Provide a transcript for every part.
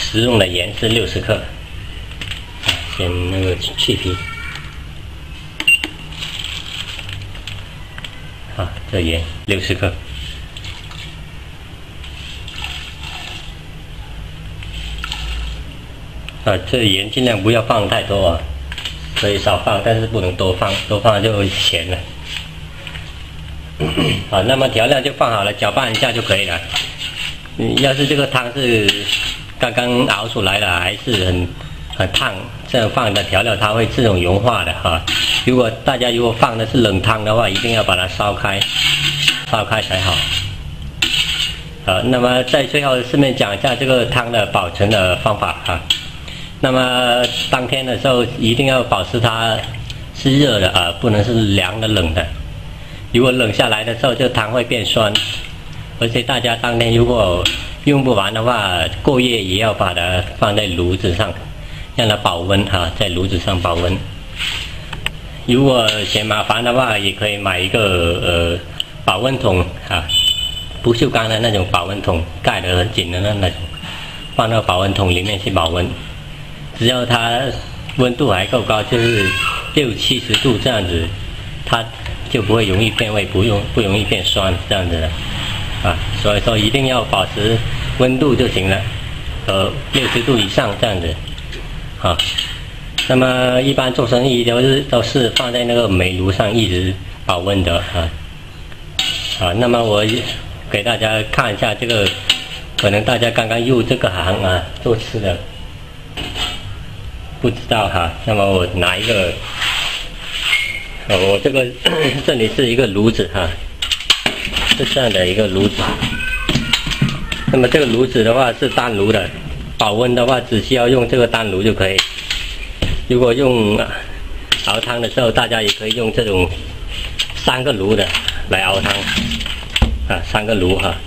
食用的盐是60克，先那个去皮。啊，这盐60克。这盐尽量不要放太多啊，可以少放，但是不能多放，多放就咸了。好，那么调料就放好了，搅拌一下就可以了。要是这个汤是刚刚熬出来的，还是很烫，这样放的调料它会自动融化的哈。如果大家放的是冷汤的话，一定要把它烧开才好。好，那么在最后顺便讲一下这个汤的保存的方法哈。那么当天的时候一定要保持它是热的啊，不能是凉的冷的。如果冷下来的时候，这汤会变酸。而且大家当天如果用不完的话，过夜也要把它放在炉子上，让它保温哈，在炉子上保温。如果嫌麻烦的话，也可以买一个保温桶啊，不锈钢的那种保温桶，盖得很紧的那种，放到保温桶里面去保温。只要它温度还够高，就是60、70度这样子，它就不会容易变味，不容易变酸这样子的啊。所以说一定要保持温度就行了，60度以上这样子啊。那么一般做生意都是放在那个煤炉上一直保温的啊。好，那么我给大家看一下这个，可能大家刚刚入这个行啊，做吃的。不知道哈，那么我拿一个，我这里是一个炉子哈，是这样的一个炉子。那么这个炉子的话是单炉的，保温的话只需要用这个单炉就可以。如果用熬汤的时候，大家也可以用这种3个炉的来熬汤啊，3个炉哈。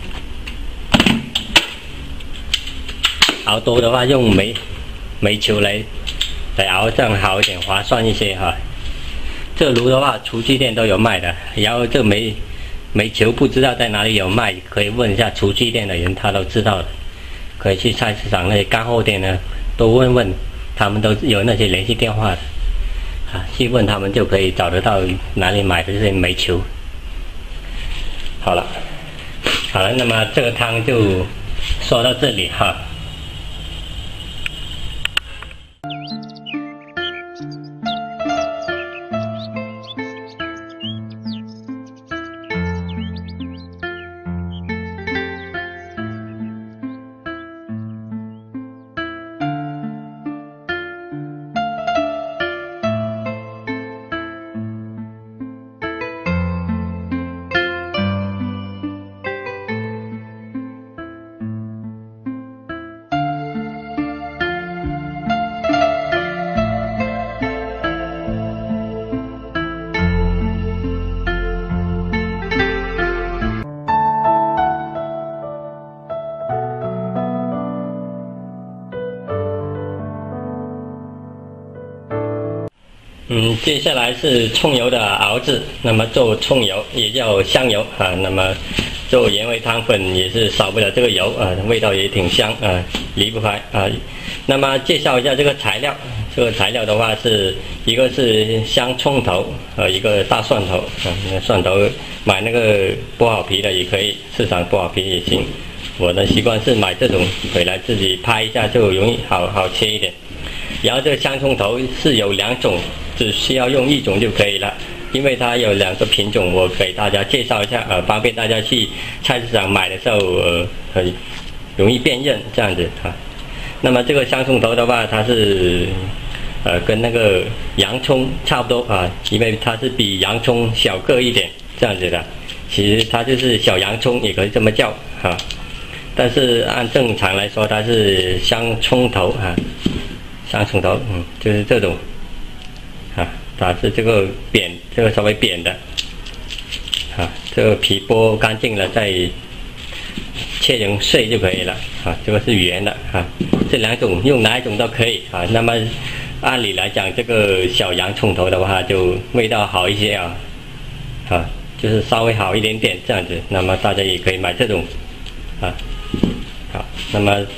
熬多的话用煤球来熬，这样好一点，划算一些哈。这炉的话，厨具店都有卖的。然后这煤球不知道在哪里有卖，可以问一下厨具店的人，他都知道的。可以去菜市场那些干货店呢，都问问，他们都有那些联系电话的啊，去问他们就可以找得到哪里买的这些煤球。好了，那么这个汤就说到这里哈。接下来是葱油的熬制。那么做葱油也叫香油啊，那么做原味汤粉也是少不了这个油啊，味道也挺香啊，离不开啊。那么介绍一下这个材料，这个材料的话是一个是香葱头一个大蒜头啊，那蒜头买那个剥好皮的也可以，市场剥好皮也行。我的习惯是买这种回来自己拍一下就容易好切一点。然后这个香葱头是有2种，只需要用1种就可以了，因为它有2个品种，我给大家介绍一下方便大家去菜市场买的时候很容易辨认这样子啊。那么这个香葱头的话，它是跟那个洋葱差不多啊，因为它是比洋葱小个一点这样子的，其实它就是小洋葱也可以这么叫啊，但是按正常来说它是香葱头啊。香葱头，就是这种，啊，它是这个扁，这个稍微扁的，啊，这个皮剥干净了再切成碎就可以了，啊，这个是圆的，啊，这2种用哪一种都可以，啊，那么按理来讲，这个小洋葱头的话就味道好一些啊，啊，就是稍微好一点点这样子，那么大家也可以买这种，啊，好，那么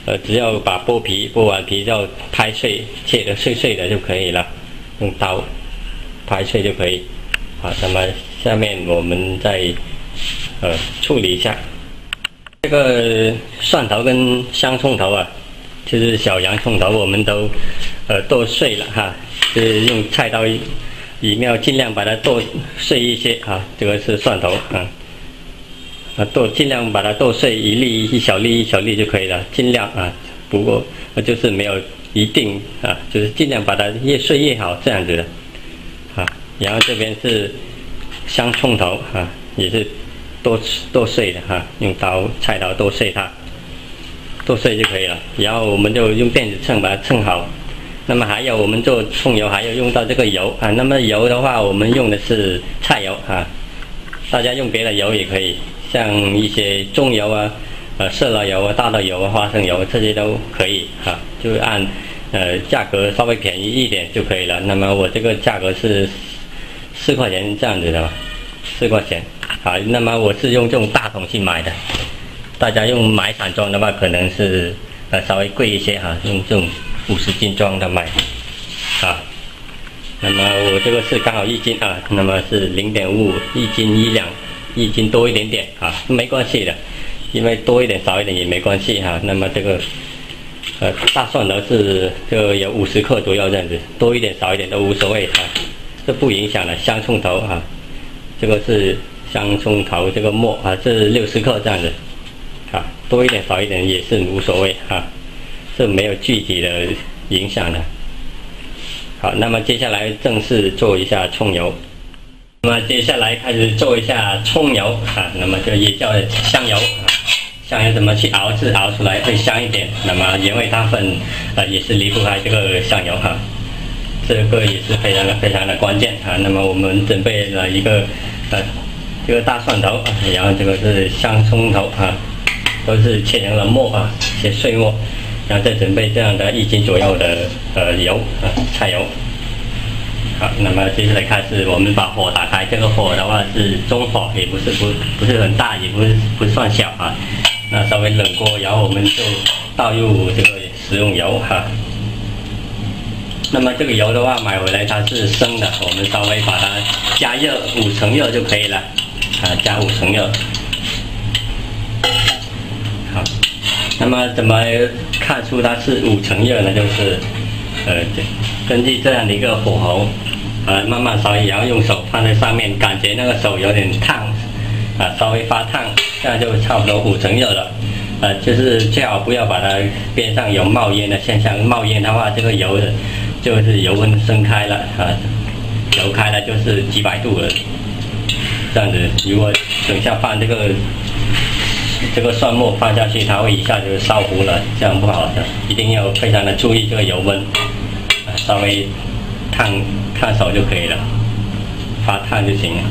只要把剥完皮要拍碎，切得碎碎的就可以了，用刀拍碎就可以。好，那么下面我们再处理一下这个蒜头跟香葱头啊，就是小洋葱头，我们都剁碎了哈，就是用菜刀里面要尽量把它剁碎一些哈。这个是蒜头尽量把它剁碎一小粒就可以了，尽量啊。不过就是没有一定啊，就是尽量把它越碎越好，这样子的啊。然后这边是香葱头啊，也是剁碎的哈，用菜刀剁碎它，剁碎就可以了。然后我们就用电子秤把它称好。那么还有我们做葱油还要用到这个油啊。那么油的话，我们用的是菜油啊，大家用别的油也可以。像一些棕油啊、色拉油啊、大豆油啊、花生油这些都可以哈，就按价格稍微便宜一点就可以了。那么我这个价格是4块钱这样子的吧，4块钱。好，那么我是用这种大桶去买的，大家用买散装的话可能是稍微贵一些哈，用这种50斤装的买啊。那么我这个是刚好1斤啊，那么是0.55，1斤1两。1斤多一点点啊，没关系的，因为多一点少一点也没关系哈。那么这个大蒜头是就有50克左右这样子，多一点少一点都无所谓啊，这不影响的。香葱头啊，这个是香葱头这个末啊，是60克这样子啊，多一点少一点也是无所谓啊，这没有具体的影响的。好，那么接下来正式做一下葱油。那么接下来开始做一下葱油啊，那么这也叫香油啊。香油怎么去熬制熬出来会香一点？那么原味大份也是离不开这个香油哈，这个也是非常的关键啊。那么我们准备了一个这个大蒜头，然后这个是香葱头啊，都是切成了末啊，切碎末，然后再准备这样的1斤左右的油啊，菜油。好，那么接下来开始，我们把火打开。这个火的话是中火，也不是很大，也不算小啊。那稍微冷锅，然后我们就倒入这个食用油哈。那么这个油的话，买回来它是生的，我们稍微把它加热5成热就可以了啊，加5成热。好，那么怎么看出它是5成热呢？就是根据这样的一个火候，慢慢烧，然后用手放在上面，感觉那个手有点烫，稍微发烫，这样就差不多5成热了。就是最好不要把它边上有冒烟的现象，冒烟的话，这个油就是油温升开了啊，油开了就是几百度了。这样子，如果等下放这个蒜末放下去，它会一下就烧糊了，这样不好的，一定要非常的注意这个油温。稍微烫手就可以了，发烫就行了。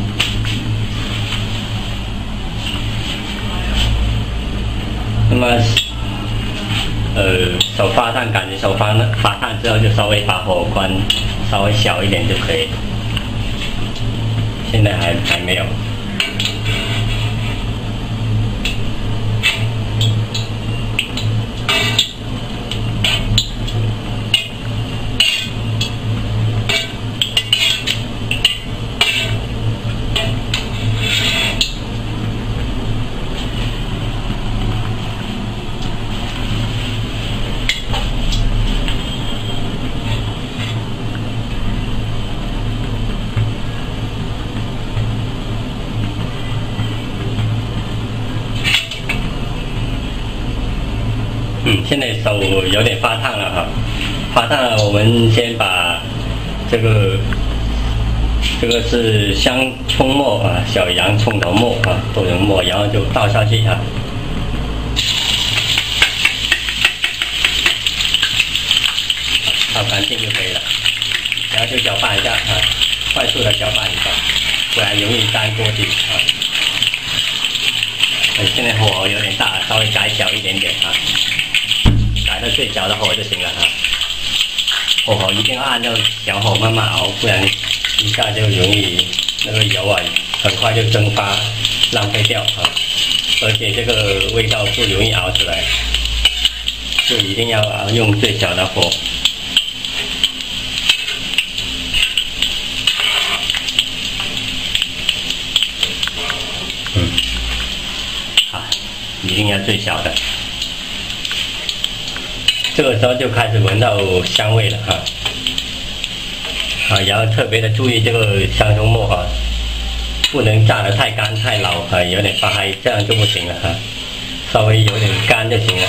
那么手发烫，感觉手发烫之后，就稍微把火关稍微小一点就可以。现在还没有。现在手有点发烫了哈，发烫了，我们先把这个是香葱末啊，小洋葱头末啊，剁成末，然后就倒下去啊，倒干净就可以了，然后就搅拌一下啊，快速的搅拌一下，不然容易粘锅底啊。现在火有点大，稍微改小一点点啊。改到最小的火就行了哈，火候一定要按照小火慢慢熬，不然一下就容易那个油啊很快就蒸发浪费掉啊，而且这个味道不容易熬出来。 就一定要用最小的火。一定要最小的。这个时候就开始闻到香味了也要特别的注意这个香葱末不能炸得太干太老有点发黑，这样就不行了稍微有点干就行了。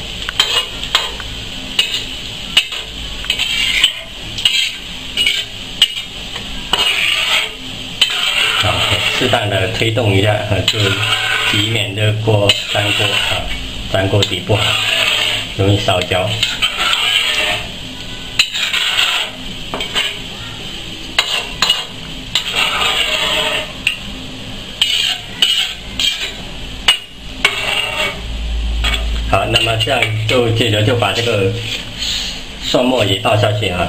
适当的推动一下就以免这个锅粘锅底不好，容易烧焦。好，那么这样就接着就把这个蒜末也倒下去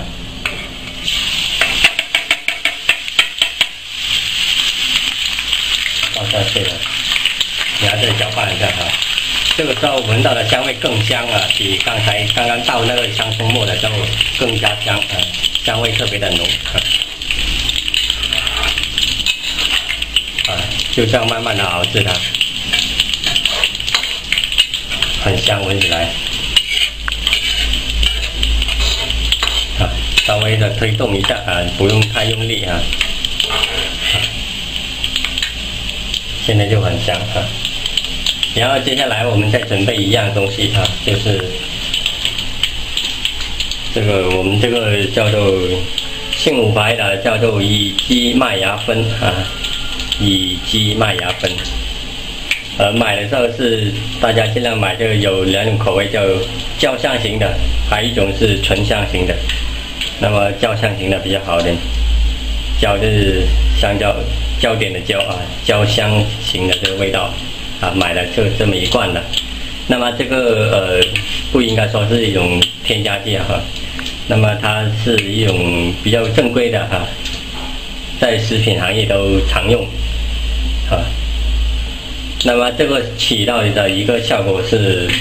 倒下去了，然后再搅拌一下这个时候闻到的香味更香比刚刚倒那个香葱末的时候更加香香味特别的浓就这样慢慢的熬制它，很香，闻起来稍微的推动一下不用太用力现在就很香然后接下来我们再准备一样东西就是这个我们这个叫做信武牌的叫做乙基麦芽酚乙基麦芽酚。买的时候是大家尽量买这个有两种口味，叫焦香型的，还有一种是醇香型的。那么焦香型的比较好一点，焦就是香蕉焦点的焦焦香型的这个味道买了就这么一罐的。那么这个不应该说是一种添加剂那么它是一种比较正规的在食品行业都常用那么这个起到的一个效果是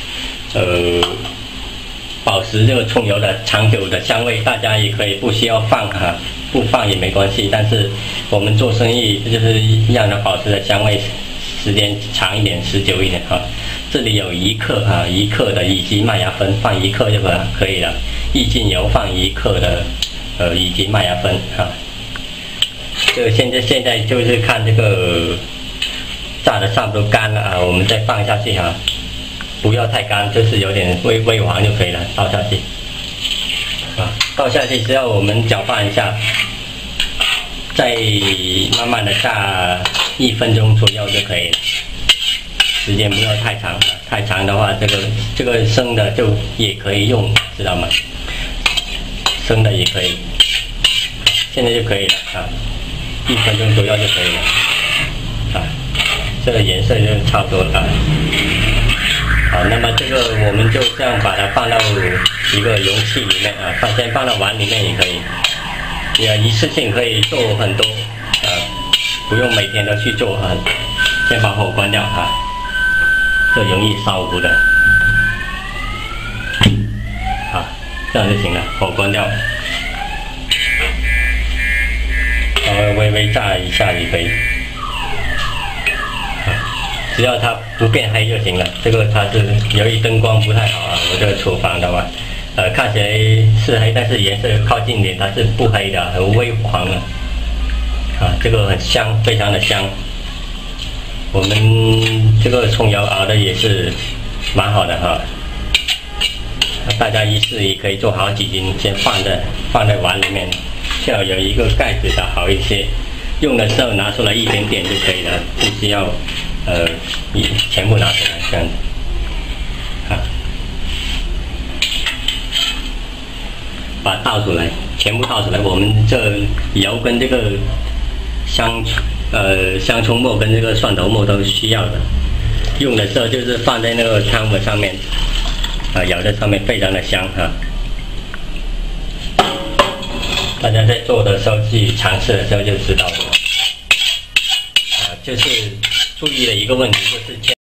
保持这个葱油的长久的香味，大家也可以不需要放不放也没关系，但是我们做生意就是让它保持的香味时间长一点持久一点这里有1克1克的乙基麦芽酚，放1克就可以了。抑菌油放1克的乙基麦芽酚这个现在就是看这个炸的差不多干了我们再放下去不要太干，就是有点微黄就可以了，倒下去倒下去之后我们搅拌一下，再慢慢的炸1分钟左右就可以了，时间不要太长太长的话这个生的就也可以用，知道吗？生的也可以，现在就可以了1分钟左右就可以了这个颜色就差不多了好，那么这个我们就这样把它放到一个容器里面先放到碗里面也可以，也一次性可以做很多不用每天都去做先把火关掉这容易烧糊的这样就行了，火关掉稍微微炸一下也可以只要它不变黑就行了。这个它是由于灯光不太好我这个厨房的话看起来是黑，但是颜色靠近点它是不黑的，很微黄的这个很香，非常的香。我们这个葱油熬的也是蛮好的大家一次也可以做好几斤，先放在碗里面，最好有一个盖子的好一些，用的时候拿出来一点点就可以了，不需要全部拿出来这样子把它倒出来，全部倒出来。我们这油跟这个香葱末跟这个蒜头末都需要的，用的时候就是放在那个汤碗上面舀在上面，非常的香大家在做的时候自己尝试的时候就知道了就是注意的一个问题就是